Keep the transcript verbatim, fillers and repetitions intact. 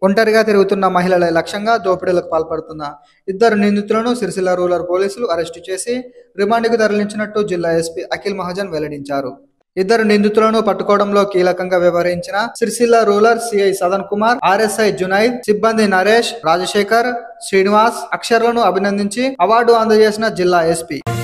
ఒంటరిగా తిరుగుతున్న మహిళల లక్ష్యంగా దోపిడీలకు పాల్పడుతున్న ఇద్దరు నిందితులను సిరిసిల్ల రూరల్ పోలీసులు అరెస్టు చేసి రిమాండ్కు తరలించినట్టు జిల్లా ఎస్పీ అఖిల్ మహాజన్ వెల్లడించారు. ఇద్దరు నిందితులను పట్టుకోవడంలో కీలకంగా వ్యవహరించిన Sircilla rural CI Sadan Kumar, RSI Junaid, సిబ్బంది నరేష్, రాజశేఖర్, శ్రీనివాస్, అక్షర్లను అభినందించి అవార్డు అందజేసిన జిల్లా ఎస్పీ